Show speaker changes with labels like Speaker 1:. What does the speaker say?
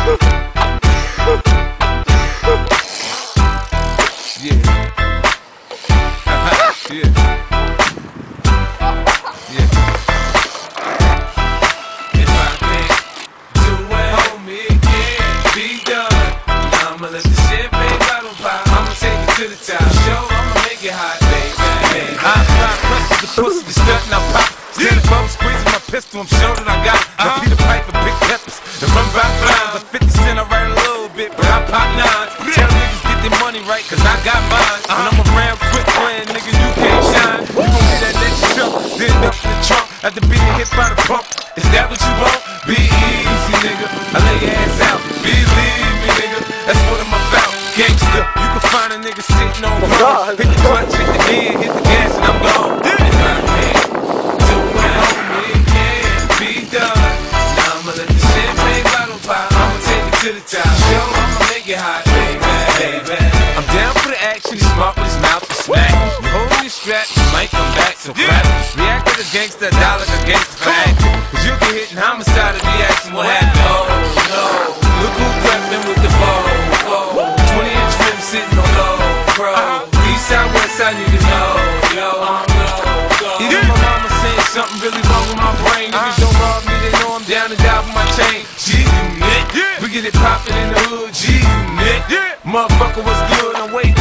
Speaker 1: I'ma let the champagne bottle pop. I'ma take it to the top. Show, I'ma make it hot, baby. I apply pressure to pussy, the stunt and I pop. Standing up, squeezing my pistol, I'm sure that I got it. I Peter Piper, big peppers, and run by lines. At 50 cents, I write a little bit, but I pop nines. Tell niggas get their money right, cause I got mine. When I'm around quick playing, nigga, you can't shine. You gon' get that next show, then up in the trunk. After being hit by the pump, is that what you want? Be easy, nigga, I lay your ass out. Believe me, nigga, that's what I'm about. Gangsta, you can find a nigga sitting on road. Hit the clutch, hit the gear, hit the gas, and I'm gone. If I can't do it, homie, it can't be done. Now I'ma let the champagne bottle pop. I'ma take it to the top. Show, I'ma make it hot, baby. I'm down for the action, he's smart with his mouth to smack. You hold your strap, you might come back, so clap. React like a gangsta, die like a gangsta for acting. Cause you get hit in homicide if you asking what happened. Oh no, look who prepping with the foe. 20-inch rim sitting on low, bro. East side, west side, niggas know, yo, even my mama saying something really wrong with my brain. Niggas don't rob me, they know I'm down to die for my chain. G-Unit, we get it poppin' in the hood, G-Unit. Motherfucker, what's good? I'm waiting.